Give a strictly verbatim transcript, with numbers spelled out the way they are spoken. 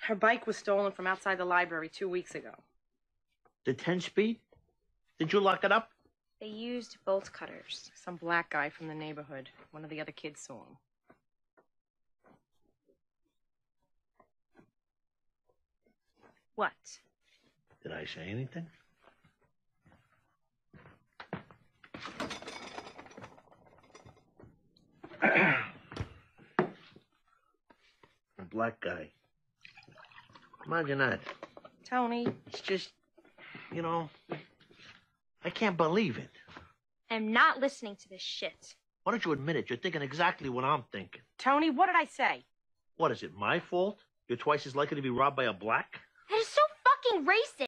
Her bike was stolen from outside the library two weeks ago. The ten-speed? Did you lock it up? They used bolt cutters. Some black guy from the neighborhood. One of the other kids saw him. What? Did I say anything? A black guy. Imagine that. Tony. It's just, you know, I can't believe it. I'm not listening to this shit. Why don't you admit it? You're thinking exactly what I'm thinking. Tony, what did I say? What, is it my fault? You're twice as likely to be robbed by a black? That is so fucking racist.